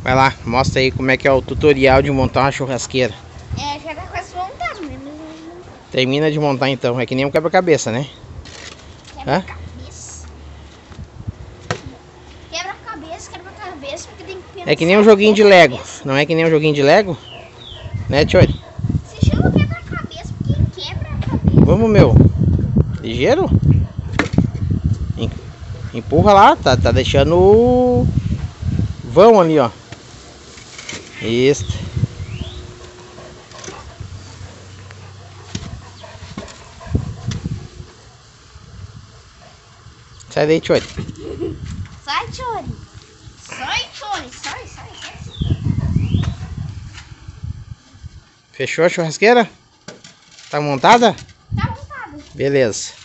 Vai lá, mostra aí como é que é o tutorial de montar uma churrasqueira. Já tá quase montado, né? Termina de montar então, é que nem um quebra-cabeça, né? Quebra-cabeça. Quebra-cabeça, porque tem que pensar. É que nem um joguinho de Lego, não é que nem um joguinho de Lego? Né, Tchori? Se chama quebra-cabeça porque quebra a cabeça. Vamos, meu. Ligeiro? Empurra lá, tá deixando o vão ali, ó. Isso. Sai daí, Tchori. Sai, Tchori. Sai, Tchori. Sai. Fechou a churrasqueira? Tá montada? Tá montado. Beleza.